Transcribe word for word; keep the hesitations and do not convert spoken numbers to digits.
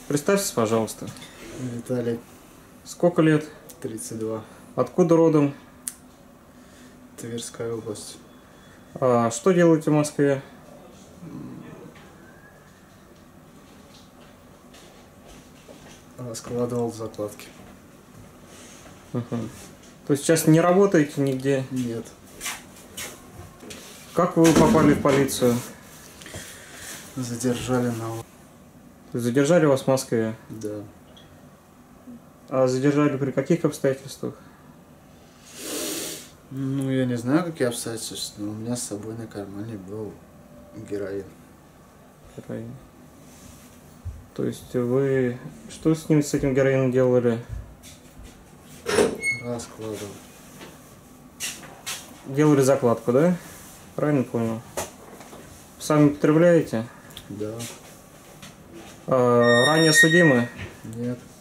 Представьтесь, пожалуйста. Виталий. Сколько лет? тридцать два. Откуда родом? Тверская область. А что делаете в Москве? Раскладывал закладки. Угу. То есть сейчас не работаете нигде? Нет. Как вы попали в полицию? Задержали на... Задержали вас в Москве? Да. А задержали при каких обстоятельствах? Ну, я не знаю, какие обстоятельства, но у меня с собой на кармане был героин. Героин. То есть вы... Что с ним, с этим героином делали? Раскладывал. Делали закладку, да? Правильно понял? Сами употребляете? Да. А, ранее судимы? Нет.